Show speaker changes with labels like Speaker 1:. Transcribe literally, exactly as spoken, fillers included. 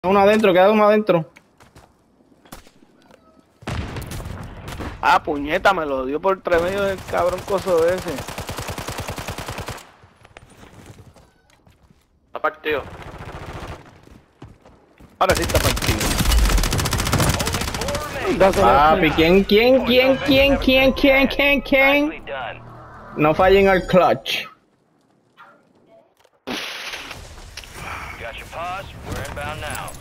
Speaker 1: Uno adentro, queda uno adentro.
Speaker 2: Ah, puñeta, me lo dio por entre medio del cabrón coso ese.
Speaker 3: Está partido.
Speaker 2: Ahora sí está partido.
Speaker 1: Papi, ¿quién, quién, quién, quién, quién, quién, quién, quién? No fallen al clutch.
Speaker 4: Got your pause. We're inbound now.